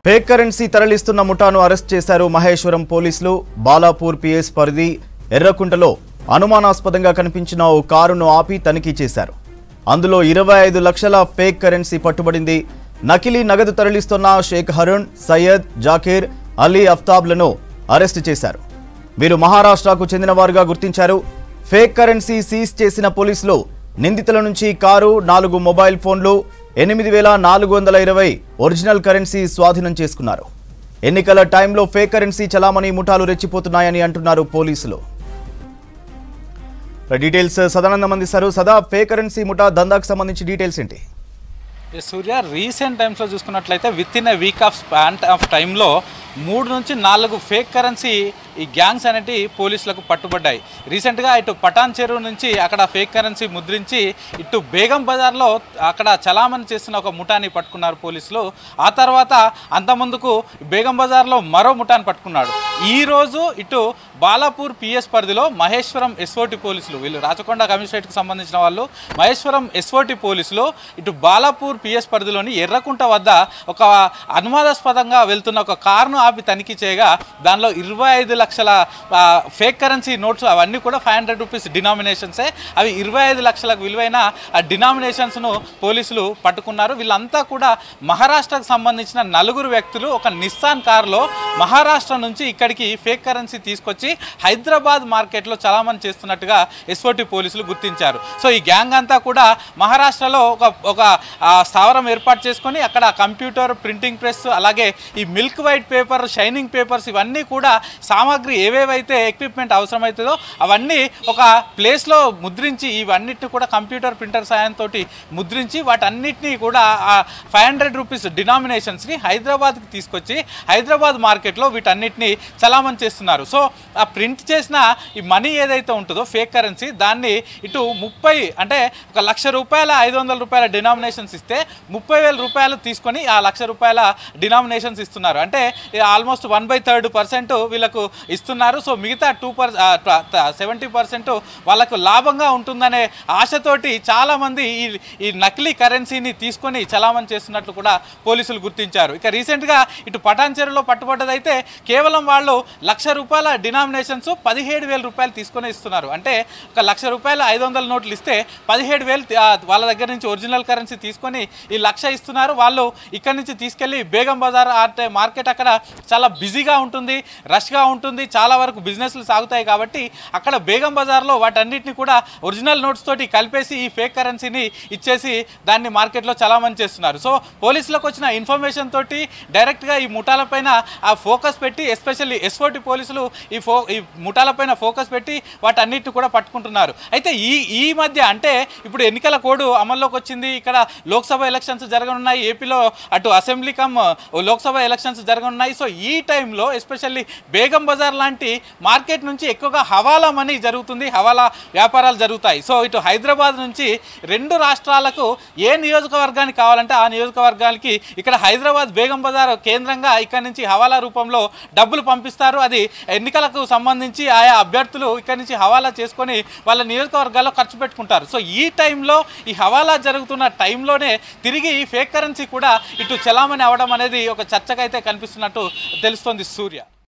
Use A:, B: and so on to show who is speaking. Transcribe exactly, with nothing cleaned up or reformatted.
A: Fake currency తరలిస్తున్న ముఠాను arrest చేశారు మహేశ్వరం పోలీసులు. బాలాపూర్ పిఎస్ పరిధి ఎర్రకుంటలో అనుమానాస్పదంగా కనిపించిన ఓ కారును ఆపి తనిఖీ చేశారు. అందులో ఇరవై ఐదు లక్షల ఫేక్ కరెన్సీ పట్టుబడింది. నకిలీ నగదు తరలిస్తున్న షేక్ హరుణ్, సయ్యద్, జాకీర్, అలీ అఫ్తాబ్లను అరెస్టు చేశారు. వీరు మహారాష్ట్రకు చెందినవారుగా గుర్తించారు. ఫేక్ కరెన్సీ సీజ్ చేసిన పోలీసులు నిందితుల నుంచి కారు, నాలుగు మొబైల్ ఫోన్లు, ఎనిమిది వేల నాలుగు వందల ఇరవై ఒరిజినల్ కరెన్సీ స్వాధీనం చేసుకున్నారు. ఎన్నికల టైంలో ఫేక్ కరెన్సీ చలామణి ముఠాలు రెచ్చిపోతున్నాయని అంటున్నారు పోలీసులు. డీటెయిల్స్ సదానందం అందిస్తారు. సదా, ఫేక్ కరెన్సీ ముఠా దందాకు సంబంధించి డీటెయిల్స్ ఏంటి?
B: సూర్య, రీసెంట్ టైమ్స్లో చూసుకున్నట్లయితే with in a week of span of టైంలో మూడు నుంచి నాలుగు ఫేక్ కరెన్సీ ఈ గ్యాంగ్స్ అనేవి పోలీసులకు పట్టుబడ్డాయి. రీసెంట్గా ఇటు పటాన్ చెరువు నుంచి అక్కడ ఫేక్ కరెన్సీ ముద్రించి ఇటు బేగం బజార్లో అక్కడ చలామణి చేస్తున్న ఒక ముఠాని పట్టుకున్నారు పోలీసులు. ఆ తర్వాత అంతకుముందుకు బేగం బజార్లో మరో ముఠాని పట్టుకున్నాడు. ఈరోజు ఇటు బాలాపూర్ పిఎస్ పరిధిలో మహేశ్వరం ఎస్ఓటి పోలీసులు, వీళ్ళు రాచకొండ కమిషనరేట్కి సంబంధించిన వాళ్ళు, మహేశ్వరం ఎస్ఓటి పోలీసులు ఇటు బాలాపూర్ పిఎస్ పరిధిలోని ఎర్రకుంట వద్ద ఒక అనుమానాస్పదంగా వెళ్తున్న ఒక కారును ఆపి తనిఖీ చేయగా దానిలో ఇరవై ఐదు లక్షల ఫేక్ కరెన్సీ నోట్స్, అవన్నీ కూడా ఫైవ్ హండ్రెడ్ రూపీస్ డినామినేషన్సే. అవి ఇరవై ఐదు లక్షలకు విలువైన ఆ డినామినేషన్స్ను పోలీసులు పట్టుకున్నారు. వీళ్ళంతా కూడా మహారాష్ట్రకు సంబంధించిన నలుగురు వ్యక్తులు ఒక నిస్సాన్ కారులో మహారాష్ట్ర నుంచి ఇక్కడికి ఫేక్ కరెన్సీ తీసుకొచ్చి హైదరాబాద్ మార్కెట్లో చలామణి చేస్తున్నట్టుగా ఎస్ఓటి పోలీసులు గుర్తించారు. సో ఈ గ్యాంగ్ అంతా కూడా మహారాష్ట్రలో ఒక ఒక స్థావరం ఏర్పాటు చేసుకొని అక్కడ కంప్యూటర్, ప్రింటింగ్ ప్రెస్, అలాగే ఈ milk white paper, shining papers, ఇవన్నీ కూడా సామాగ్రి ఏవేవైతే ఎక్విప్మెంట్ అవసరమవుతుందో అవన్నీ ఒక ప్లేస్లో ముద్రించి, ఇవన్నిటిని కూడా కంప్యూటర్ ప్రింటర్ సాయంతో ముద్రించి వాటన్నిటినీ కూడా ఆ ఫైవ్ హండ్రెడ్ రూపీస్ డినామినేషన్స్ని హైదరాబాద్కి తీసుకొచ్చి హైదరాబాద్ మార్కెట్లో వీటన్నిటిని చలామణి చేస్తున్నారు. సో ఆ ప్రింట్ చేసిన ఈ మనీ ఏదైతే ఉంటుందో ఫేక్ కరెన్సీ, దాన్ని ఇటు ముప్పై అంటే ఒక లక్ష రూపాయల ఐదు వందల రూపాయల డినామినేషన్స్ ఇస్తే ముప్పై వేల రూపాయలు తీసుకొని ఆ లక్ష రూపాయల డినామినేషన్స్ ఇస్తున్నారు. అంటే almost one by third percent వీళ్ళకు ఇస్తున్నారు. సో మిగతా టూ పర్ సెవెంటీ పర్సెంట్ వాళ్ళకు లాభంగా ఉంటుందనే ఆశతోటి చాలామంది ఈ ఈ నకిలీ కరెన్సీని తీసుకొని చలామణి చేస్తున్నట్లు కూడా పోలీసులు గుర్తించారు. ఇక రీసెంట్గా ఇటు పటాన్ చెరువులో పట్టుబడ్డదైతే కేవలం వాళ్ళు లక్ష రూపాయల డినామినేషన్స్ పదిహేడు వేల రూపాయలు తీసుకొని ఇస్తున్నారు. అంటే ఒక లక్ష రూపాయల ఐదు వందల నోట్లు ఇస్తే పదిహేడు వేలు వాళ్ళ దగ్గర నుంచి ఒరిజినల్ కరెన్సీ తీసుకొని ఈ లక్ష ఇస్తున్నారు. వాళ్ళు ఇక్కడి నుంచి తీసుకెళ్ళి బేగం బజార్ అంటే మార్కెట్ అక్కడ చాలా బిజీగా ఉంటుంది, రష్గా ఉంటుంది, చాలా వరకు బిజినెస్లు సాగుతాయి. కాబట్టి అక్కడ బేగం బజార్లో వాటన్నిటిని కూడా ఒరిజినల్ నోట్స్ తోటి కలిపేసి ఈ ఫేక్ కరెన్సీని ఇచ్చేసి దాన్ని మార్కెట్లో చలామణి చేస్తున్నారు. సో పోలీసులకు వచ్చిన ఇన్ఫర్మేషన్ తోటి డైరెక్ట్గా ఈ ముఠాలపైన ఆ ఫోకస్ పెట్టి, ఎస్పెషల్లీ ఎస్ఓటి పోలీసులు ఈ ఫో ఈ ముఠాలపైన ఫోకస్ పెట్టి వాటన్నిటిని కూడా పట్టుకుంటున్నారు. అయితే ఈ ఈ మధ్య అంటే ఇప్పుడు ఎన్నికల కోడ్ అమల్లోకి వచ్చింది. ఇక్కడ లోక్సభ ఎలక్షన్స్ జరగనున్నాయి. ఏపీలో అటు అసెంబ్లీ కమ్ లోక్సభ ఎలక్షన్స్ జరగనున్నాయి. సో ఈ టైంలో ఎస్పెషల్లీ బేగం బజార్ లాంటి మార్కెట్ నుంచి ఎక్కువగా హవాలా మనీ జరుగుతుంది, హవాలా వ్యాపారాలు జరుగుతాయి. సో ఇటు హైదరాబాద్ నుంచి రెండు రాష్ట్రాలకు ఏ నియోజకవర్గానికి కావాలంటే ఆ నియోజకవర్గానికి ఇక్కడ హైదరాబాద్ బేగం బజార్ కేంద్రంగా ఇక్కడ నుంచి హవాలా రూపంలో డబ్బులు పంపిస్తారు. అది ఎన్నికలకు సంబంధించి ఆయా అభ్యర్థులు ఇక్కడ నుంచి హవాలా చేసుకొని వాళ్ళ నియోజకవర్గాల్లో ఖర్చు పెట్టుకుంటారు. సో ఈ టైంలో ఈ హవాలా జరుగుతున్న టైంలోనే తిరిగి ఈ ఫేక్ కరెన్సీ కూడా ఇటు చలామణి అవ్వడం అనేది ఒక చర్చకైతే కనిపిస్తున్నట్టు తెలుస్తోంది సూర్య.